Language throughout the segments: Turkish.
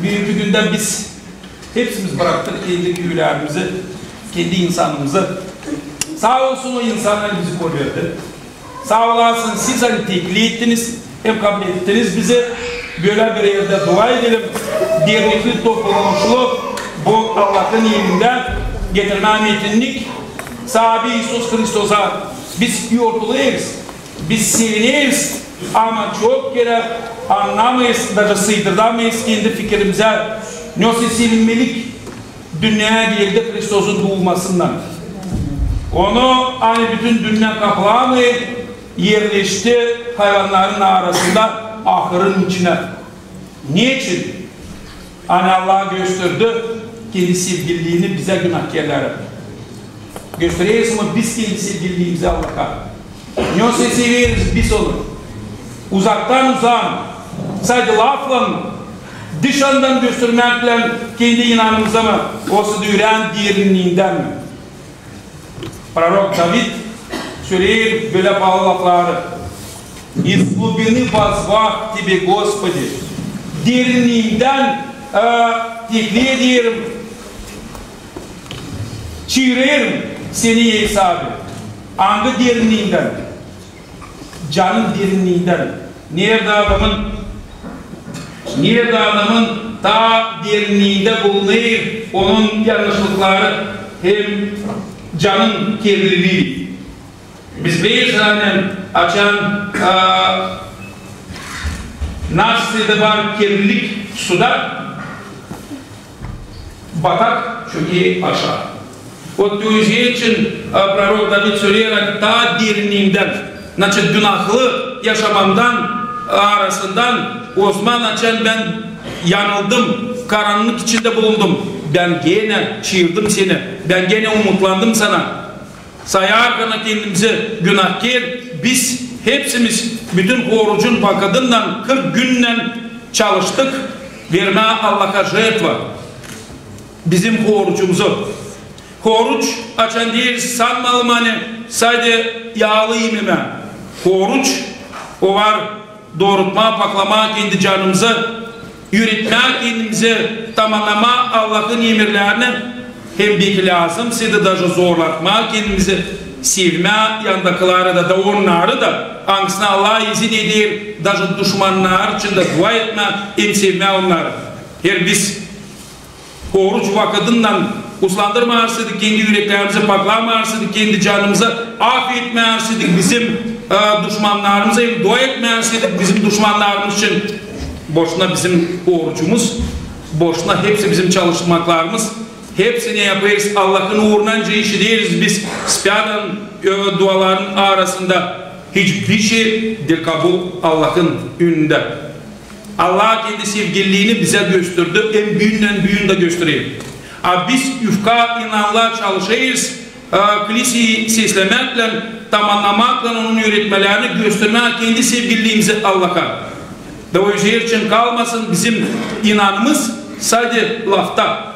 büyük günden biz hepsimiz bıraktık kendi köylerimizi, kendi insanımızı. Sağ olsun o insanlar bizi koruyordu. Sağ olasın siz hani teklif ettiniz, hem kabul ettiniz bizi. Böyle bir yerde dua edelim. Dernekli toplamışlık bu Allah'ın elinden getirme metinlik. Sahabe İsus Hristosa biz yortuluyuz, biz seviniriz ama çok kere anlamayız, даже sıydıramayız kendi fikrimize. Nasıl sevinmelik dünyaya geldi Hristosun doğmasından. Onu hani bütün dünya kaplamayı yerleşti hayvanların arasında ahırın içine. Niçin? Hani Allah gösterdi kendi sevgililiğini bize günahkarlara. Gösteriyoruz mu biz kendi sevgililiğimizi Allah'a? Nasıl severiz biz onu? Uzaktan uzağa, sadece lafla mı? Dışarıdan göstermekle kendi inanımıza mı? Olsa düren derinliğinden mi? Prorok David söyleyir böyle bağlı lafları. Из глубины возвах тебе, Господи. Derinliğinden teklif ederim. Çiğrerim seni İsa abi. Angı derinliğinden. Canın derinliğinden. Nerede adamın ta derinliğinde bulunuyor onun yanlışlıkları hem canın kirliliği. Biz bir tane açan nasıl var kirlilik suda batak çünkü aşağı. O yüzden için Prorok David söylüyor ta derinliğinden, значит günahlı yaşamamdan arasından o zaman açan ben yanıldım, karanlık içinde bulundum. Ben gene çığırdım seni, ben gene umutlandım sana. Sayarken kendimizi günahkar, biz hepsimiz bütün orucun bakadından 40 günden çalıştık, verme Allah'a jertva. Bizim orucumuzu. Oruç açan değil, sanmalım hani sadece yağlı yememe. Oruç, o var doğrultma, paklama kendi canımızı, yürütme kendimizi, tamamlama Allah'ın emirlerini hem belki lazım, sizi de zorlatma kendimizi, sevme yandakileri da onları da hangisine Allah izin eder, даже düşmanlar için de dua etme, hem sevme onları. Her biz oruç vakıdından uslandırmayarsaydık, kendi yüreklerimizi paklamayarsaydık, kendi canımızı affetmeyarsaydık, bizim düşmanlarımıza hem dua etmeyarsaydık, bizim düşmanlarımız için boşuna bizim orucumuz, boşuna hepsi bizim çalışmaklarımız, hepsini yaparız. Allah'ın uğrunca işi değiliz biz. Spiyadan duaların arasında hiçbir şey değil kabul Allah'ın önünde. Allah kendi sevgililiğini bize gösterdi. En büyüğünden de gösteriyor. Biz yufka inanla çalışırız. Kiliseyi seslemekle, tamamlamakla onun öğretmelerini göstermek kendi sevgililiğimizi Allah'a. Ve o yüzden için kalmasın bizim inanımız sadece lafta.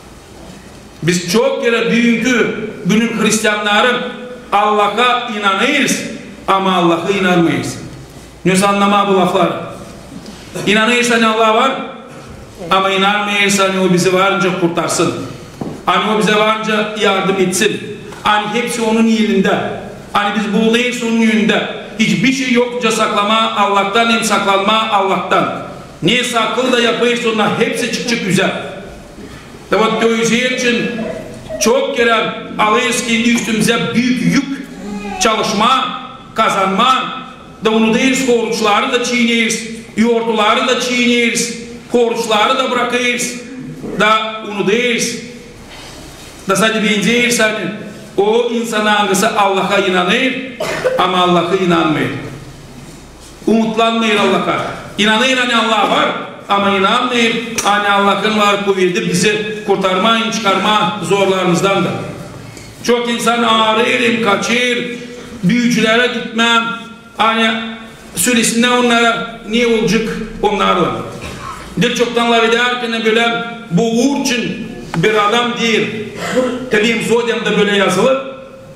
Biz çok kere bugünkü günün Hristiyanları Allah'a inanırız ama Allah'a inanmayız. Nasıl anlama bu laflar? İnanırız hani Allah var ama inanmayız hani o bizi varınca kurtarsın. Hani o bize varınca yardım etsin. Hani hepsi onun elinde. Hani biz buğulayız onun yönünde. Hiçbir şey yokça saklama Allah'tan hem saklanma Allah'tan. Ne saklı da yapayız onlar hepsi çık güzel. Evet o yüzden için çok kere alırız kendi üstümüze büyük yük çalışma, kazanma da onu değiliz, oruçları da çiğneyiz, yoğurtları da çiğneyiz, oruçları da bırakırız da onu değiliz. Da sadece benzeyiz hani o insan hangisi Allah'a inanır ama Allah'a inanmıyor. Umutlanmıyor Allah'a. İnanır hani Allah var. Ama inanmayın, hani Allah'ın var kuvveti bizi kurtarma, çıkarma zorlarımızdan da. Çok insan ağrır, kaçır, büyücülere gitmem, hani süresinden onlara niye olacak onlarla. Bir çoktan laf ederken böyle bu uğur için bir adam değil. Tabii Zodya'mda böyle yazılı.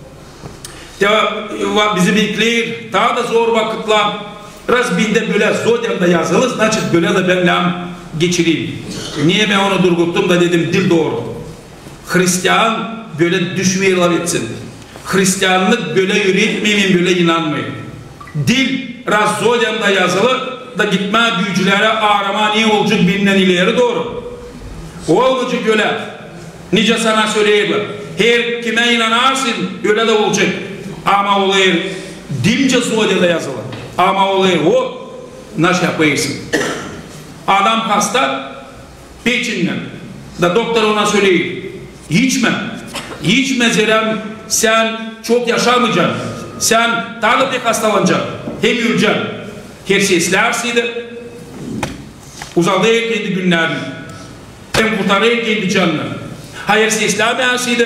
Bizi bekler, daha da zor vakitler. Раз binde böyle Zodya'mda yazılı, значит böyle de benimle geçireyim. Niye ben onu durguttum da dedim dil doğru. Hristiyan böyle düşmeyi laf etsin. Hristiyanlık böyle üretmeyin, böyle inanmayın. Dil Razzolya'da yazılı da gitme büyücülere arama niye olacak bilinen ileri doğru. Olacak öyle. Nice sana söyleyirler. Her kime inanarsın öyle de olacak. Ama olayır dilce Zolya'da yazılı. Ama olayır o nasıl yapıyorsun? Adam hasta peçinden. Da doktor ona söyleyir. İçme Zerem, sen çok yaşamayacaksın. Sen daha pek hastalanacaksın. Hem öleceksin. Her şey eslersiydi. Uzalıyor kendi günlerini. Hem kurtarıyor kendi canını. Hayır şey eslemeyensiydi.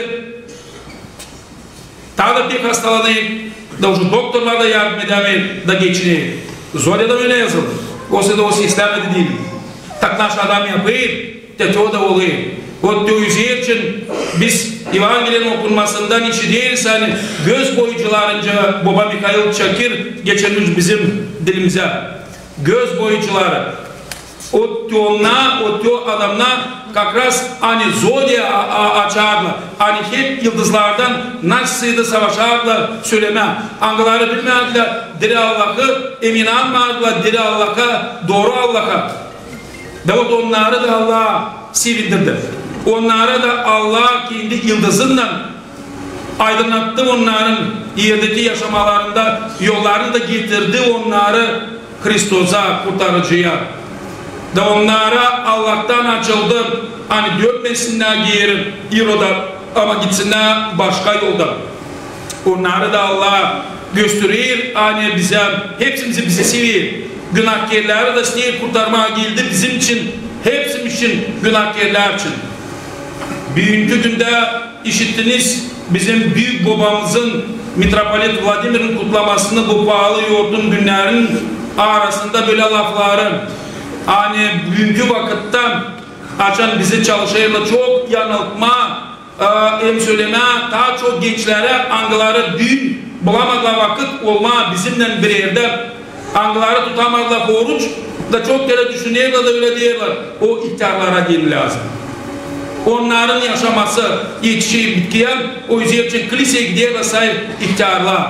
Daha pek hastalanıyor. Da o doktorlar da yardım edemeyin. Da geçiniyor. Zolya'da öyle yazıldı. Oysa da o şey eslemedi değil. Tak naş adam yapıyor. De o da oluyor. O tüyüzü için biz Evangeli'nin okunmasından işitiyoruz hani göz boyucularınca Baba Mikhail Çakir geçirmiş bizim dilimize. Göz boyucuları. O adamlar kakras hani Zodya açarlar. Hani hep yıldızlardan nasıl savaşarlar söyleme. Angaları bilmezler. Diri Allah'ı emin anmarlar. Diri Allah'a doğru Allah'a. Davut onları da Allah'a sevindirdi. Onlara da Allah kendi yıldızından aydınlattı onların yerdeki yaşamalarında yollarını da getirdi onları Hristosa kurtarıcıya. Da onlara Allah'tan açıldı. Hani dökmesinler geri İro'da ama gitsinler başka yolda. Onları da Allah gösteriyor. Hani bize hepsimizi bize seviyor. Günahkarları da size kurtarmaya geldi bizim için. Hepsimiz için günahkarlar için. Bugünkü günde işittiniz bizim büyük babamızın Mitropolit Vladimir'in kutlamasını bu pahalı yoğurdun günlerin arasında böyle lafların hani bugünkü vakitte açan bizi çalışırla çok yanıltma hem söyleme daha çok gençlere angıları düğün bulamadılar vakit olma bizimle bir yerde angıları tutamadılar oruç da çok kere düşünüyorlar da öyle diyorlar o ihtiyarlara gelin lazım. Onların yaşaması yetişip bitkiyen o yüzden için kiliseye gidiyorlar sahip ihtiyarlar.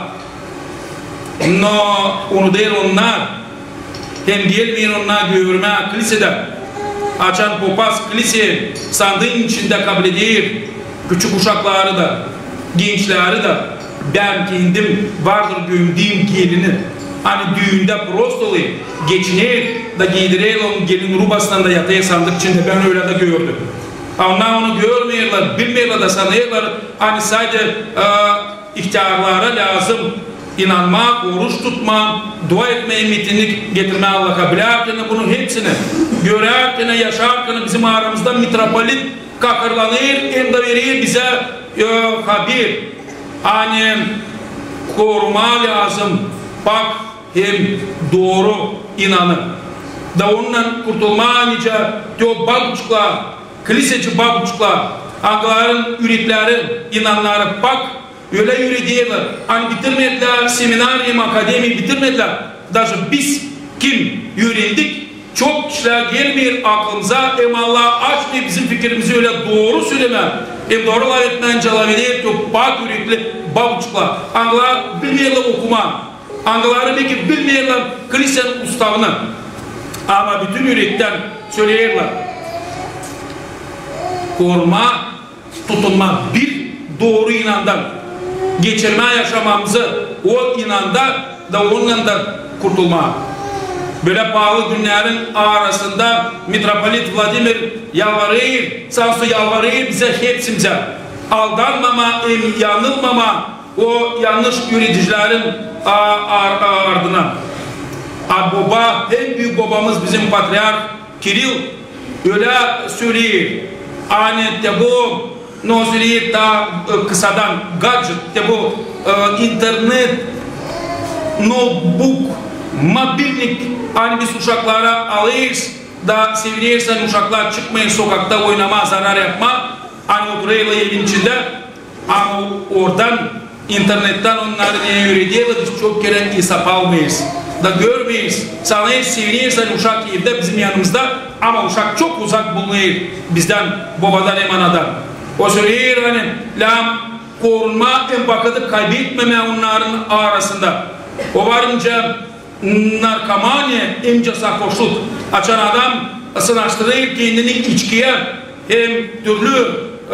No, onu değil onlar. Hem gelmeyin onlar görme kilisede. Açan papaz kilise sandığın içinde kabul ediyor. Küçük uşakları da, gençleri de ben kendim vardır gömdüğüm gelini. Hani düğünde prostolu geçinir da giydirir onun gelin rubasından da yataya sandık içinde ben öyle de gördüm. Onlar onu görmüyorlar, bilmiyorlar da sanıyorlar. Hani sadece ihtiyarlara lazım inanmak, oruç tutmak, dua etmeye, mitinlik getirmeye Allah'a. Bilerken bunun hepsini görerken, yaşarken bizim aramızda mitropolit kakırlanır, hem de verir bize haber. Hani koruma lazım, bak hem doğru inanın. Da ondan kurtulma nice diyor babuçklar, kiliseci babuçklar, ağların üretleri, inanları bak öyle yürüyorlar. Hani bitirmediler, semineryum, akademi bitirmediler. Даже biz kim yürüyendik, çok kişiler gelmiyor aklımıza. Hem Allah açmıyor bizim fikrimizi öyle doğru söyleme. Hem doğru laf etmeyen calaveler, çok bak yürekli babuçklar. Anglar bilmiyorlar okuma. Angları belki bilmiyorlar kilisenin ustavını. Ama bütün yürekten söylüyorlar. Koruma, tutunma bir doğru inandan. Geçirme yaşamamızı o inanda da onunla da kurtulma. Böyle pahalı günlerin arasında Mitropolit Vladimir yalvarır, sansu yalvarır bize hepsimize. Aldanmama, yanılmama o yanlış yöneticilerin ardına. Baba, en büyük babamız bizim Patriark Kiril öyle söylüyor. Anette bu söyleyip da kısadan gadget, bu internet, notebook, mobillik hani biz uşaklara alırız da seviyorsan uşaklar çıkmayın sokakta oynama, zarar yapma. Hani oturayla evin içinde ama oradan internetten onları neye öğretiyorlar biz çok kere hesap almayız. da görmeyiz. Sanayız, seviniyiz hani uşak evde bizim yanımızda ama uşak çok uzak bulunuyor bizden, babadan, emanadan. O söylüyor hani lam korunma en vakıdı kaybetmeme onların arasında. O varınca narkomanya emce sarhoşluk açan adam sınaştırıyor kendini içkiye hem türlü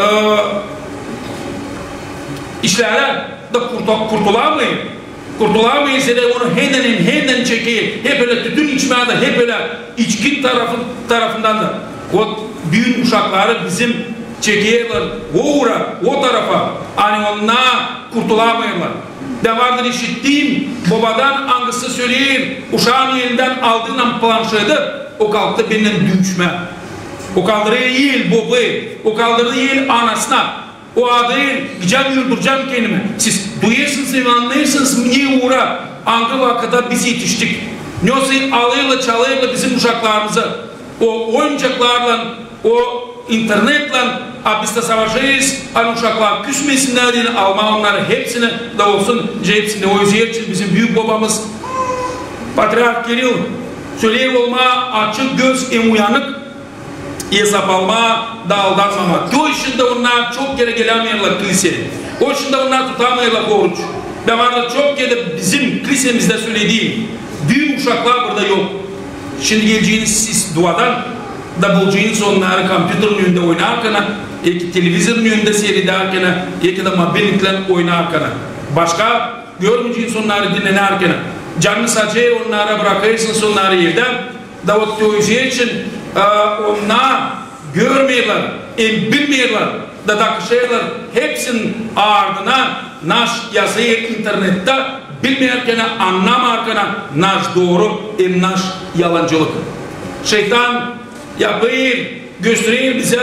işlere de kurtulamayız. Kurtulamayız ya da onu hemen çekiyor. Hep öyle tütün içmeye de hep öyle içkin tarafından da. O büyük uşakları bizim çekiyorlar. O tarafa. Hani onunla kurtulamayırlar. De vardır işittiğim babadan hangisi söyleyir. Uşağın elinden aldığından planşaydı. O kalktı benden düşme. O kaldırıyor yıl babayı. O kaldırıyor yıl anasına. O adı gideceğim yurduracağım kendimi. Siz duyuyorsunuz ve anlıyorsunuz niye uğra? Hangi vakitte biz yetiştik? Neyse alıyla çalıyla bizim uşaklarımızı o oyuncaklarla, o internetle biz de savaşırız. Hani uşaklar küsmesinler diye alma onları hepsini de olsun. Hepsini o yüzden için bizim büyük babamız Patriark Kiril söyleyiv olma açık göz en uyanık hesap alma, da aldanmama. O işinde onlar çok kere gelemiyorlar kiliseye. O işinde onlar tutamıyorlar oruç. Ben vardı çok kere bizim kilisemizde söylediğim büyük uşaklar burada yok. Şimdi geleceğiniz siz duadan da bulacağınız onları kompüterin önünde oynarken, televizyonun önünde seyrederken, ya da mobillikle oynarken. Başka görmeyeceğiniz onları dinlerken. Canını sadece onlara bırakırsınız onları evden. Da o teoloji için onlar görmüyorlar, bilmiyorlar, da takışıyorlar. Hepsinin ardına naş yazıyı internette bilmeyerken, anlamarken naş doğru, naş yalancılık. Şeytan yapıyor, gösteriyor bize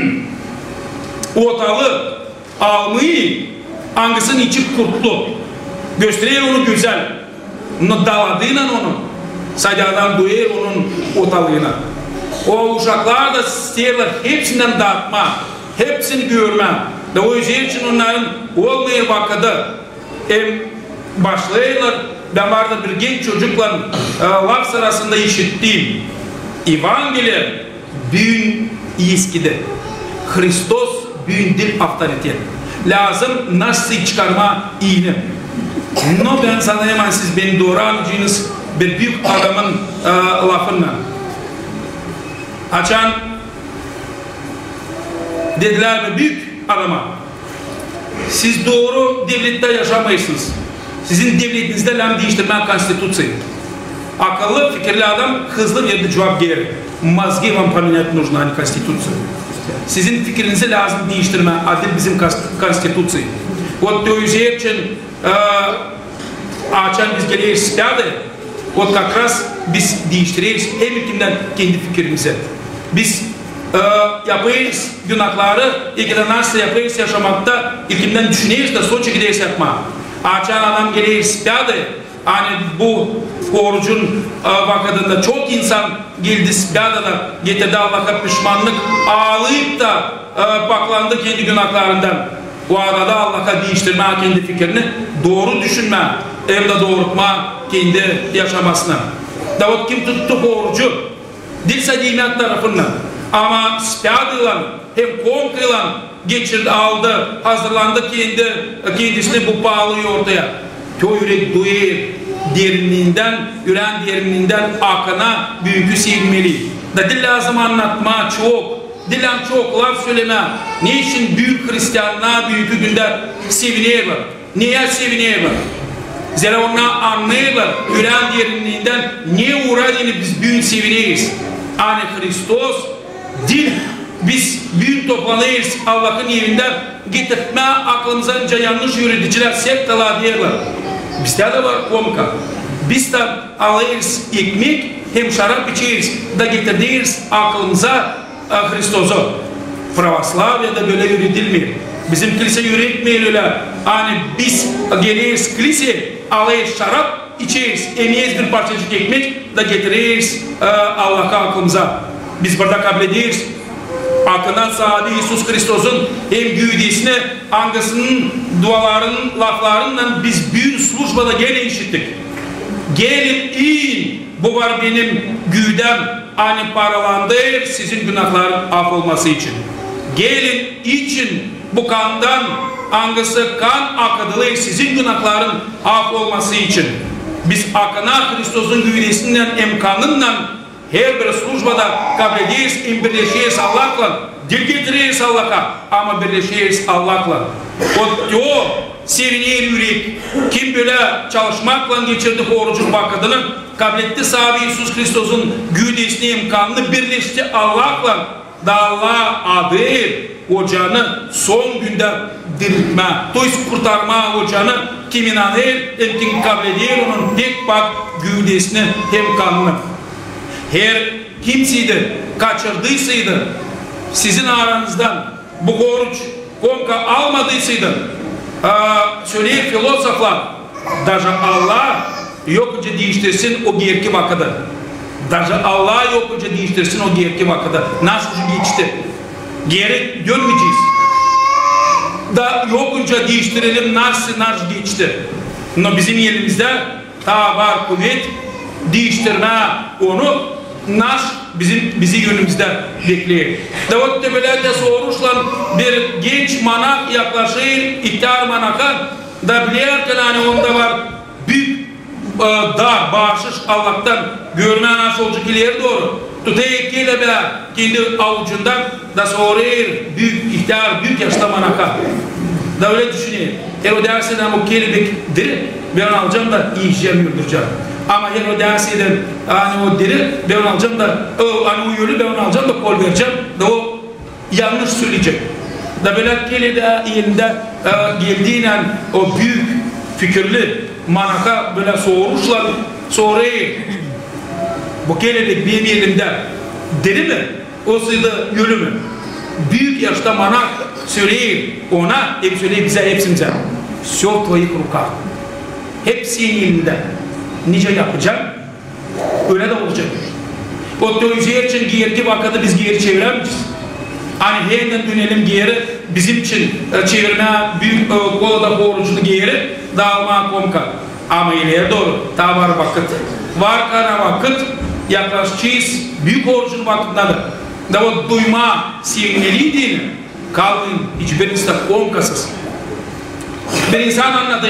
ortalığı almayı, hangisinin içi kurtlu. Gösteriyor onu güzel. Daladığıyla onu. Sadyadan duyuyor onun ortalığına. O uşaklar da isterler hepsinden dağıtma, hepsini görme. Da o yüzden için onların olmayan vakıda başlayırlar. Ben vardı bir genç çocukla laf sırasında işittiğim Evangeliye büyün eskidi. Hristos büyün dil avtoritet. Lazım nasıl çıkarma iyini. No ben sanayım siz beni doğru anlayacağınız bir büyük adamın lafından. Açan dediler mi büyük adama, siz doğru devlette yaşamayısınız. Sizin devletinizde lan değiştirme konstitüsyon. Akıllı fikirli adam hızlı verdi cevap gelir. Mozги вам поменять нужно, а не конституцию. Sizin fikrinizi lazım değiştirme. Adil bizim konstitüsyon. O teoloji için açan biz geliyoruz spyadı. O как раз biz değiştiriyoruz hem hükümden kendi fikrimizi. Biz yapıyoruz günahları, ilgiden nasıl yapıyoruz yaşamakta, ilgimden düşünüyoruz da son şekilde yapma. Açan adam geliyor spyadı. Hani bu orucun vakadında çok insan geldi spyada da getirdi Allah'a pişmanlık, ağlayıp da paklandı kendi günahlarından. O arada Allah'a değiştirme kendi fikrini, doğru düşünme, hem de doğrultma kendi yaşamasına. Davut kim tuttu bu orucu? Dil sadiymet tarafından. Ama spyadıyla hem konkrıyla geçirdi, aldı, hazırlandı kendisini bu bağlıyor ortaya. Köy yürek duyuyor derinliğinden, yüren derinliğinden akına büyükü sevmeli. Da dil lazım anlatma çok. Dilen çok laf söyleme. Ne için büyük Hristiyanlar büyük günde seviniyorlar? Niye seviniyorlar? Zira onlar anlıyorlar. Yüren derinliğinden niye uğradığını biz büyük seviniyoruz. Yani Hristos dil biz büyük toplanıyoruz Allah'ın evinden getirtme aklımıza önce yanlış yöneticiler sektalar diyorlar. Bizde de var komka. Biz de alıyoruz ekmek hem şarap içeriz da getirdiyiz aklımıza Hristos'u. Pravoslavya'da böyle yürütülmüyor. Bizim kilise yürütmüyor öyle. Hani biz geliyoruz kiliseye, alıyoruz şarap, içeriz, emeyiz bir parçacık ekmek da getiririz Allah'a aklımıza. Biz burada kabul ediyoruz. Aklından sahibi İisus Hristos'un hem güydesine hangisinin dualarının, laflarından biz büyük slujbada gene işittik. Gelin in, bu var benim güdem, hani paralandı sizin günahların af olması için. Gelin için bu kandan, hangisi kan akıdılır sizin günahların af olması için. Biz akına Kristos'un güvdesinden, emkanından her bir slujbada kabul ediyiz, birleşiyiz Allah'la, dil getiriyiz Allah'a, ama birleşiyiz Allah'la. O seviniyor yürek, kim böyle çalışmakla geçirdi orucun vakıdını, kabul etti sahibi İisus Kristos'un güvdesini, imkanını birleşti Allah'la, da Allah adı ocağını son günde diriltme, toys kurtarma ocağını kim inanır, kim kabul ediyor onun tek bak güvdesini hem kanını. Her kimseydi, kaçırdıysaydı, sizin aranızdan bu oruç konka almadıysaydı, söyleyin filozoflar, даже Allah yokça değiştirsin o gerki vakıda. Даже Allah yokça değiştirsin o gerki vakıda. Nasıl geçti? Geri dönmeyeceğiz. Da yokunca değiştirelim nasıl geçti. Ama bizim elimizde ta var kuvvet değiştirme onu nasıl bizi yönümüzde bekliyor. Davut tebelerde soruşla bir genç manak yaklaşır ihtiyar manaka da bilir ki hani onda var büyük dar bağışış Allah'tan görme nasıl olacak ileri doğru. Tutayı kelebe kendi avucundan da soruyor büyük ihtiyar büyük yaşta manaka. Da öyle düşünüyor. Herodiyası'dan o kelebek diri ben alacağım da yiyeceğim öldüreceğim. Ama Herodiyası'dan hani o diri ben onu alacağım da hani o yölü ben onu alacağım da kol vereceğim da o yanlış söyleyecek. Da böyle kelebe elinde geldiğiyle o büyük fikirli manaka böyle soğuruşlar soruyor. Bu kelebek benim elimde deri mi? O sırada yölü mü? Büyük yaşta manak söyleyeyim ona, hep söyleyeyim bize hepsimize. Все в твоих руках. Hepsinin elinde. Nice yapacak? Öyle de olacak. O tövziye için geri vakıda biz geri çeviremeyiz. Hani yeniden dönelim geri, bizim için çevirme büyük kolda orucunu geri dağılma komka. Ama ileri doğru, ta var vakit. Var kana vakit, yaklaşacağız büyük orucun vakitinde de. Da o duyma, sevmeliydi. Kalmayın, hiçbiriniz de komkasız. Bir insan anladı.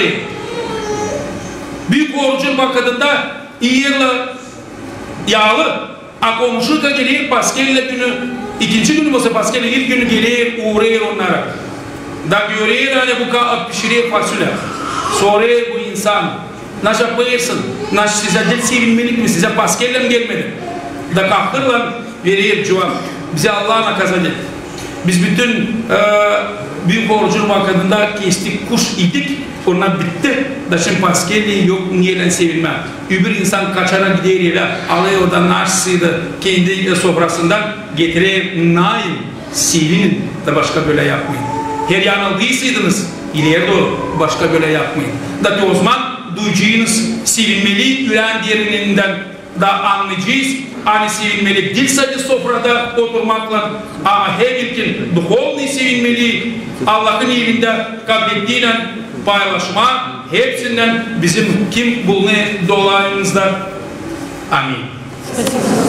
Büyük orucun vakitinde iyirli, yağlı, komşu da gelir, Paskelle günü, ikinci günü olsa Paskelle ilk günü gelir, uğrayır onlara. Da görür hani bu kadar pişirir fasulye. Soruyor bu insan, nasıl yapıyorsun? Nasıl size de sevinmelik mi? Size Paskelle mi gelmedi? Da kalkırlar, verir cevap. Bize Allah'ına kazanır. Biz bütün büyük orucun vakitinde kestik, kuş idik, onlar bitti. Da şimdi Paskelle yok, niyeyle sevinme. Öbür insan kaçana gider ile, alay oradan naşsıydı, kendi sofrasından getirir, naim, sevinin da başka böyle yapmayın. Her yanıldıysaydınız, ileri doğru başka böyle yapmayın. Da o zaman duyacağınız sevinmeli, yüreğin derinliğinden da anlayacağız. Hani sevinmeli dil sadece sofrada oturmakla ama her ilkin duhovni sevinmeli Allah'ın elinde kabul ettiğiyle paylaşma hepsinden bizim kim bulunduğu dolayımızda. Amin.